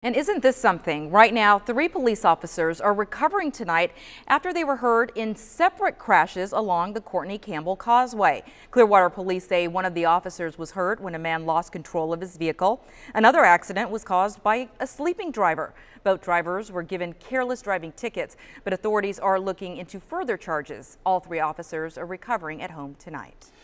And isn't this something? Right now, 3 police officers are recovering tonight after they were hurt in separate crashes along the Courtney Campbell Causeway. Clearwater police say one of the officers was hurt when a man lost control of his vehicle. Another accident was caused by a sleeping driver. Both drivers were given careless driving tickets, but authorities are looking into further charges. All 3 officers are recovering at home tonight.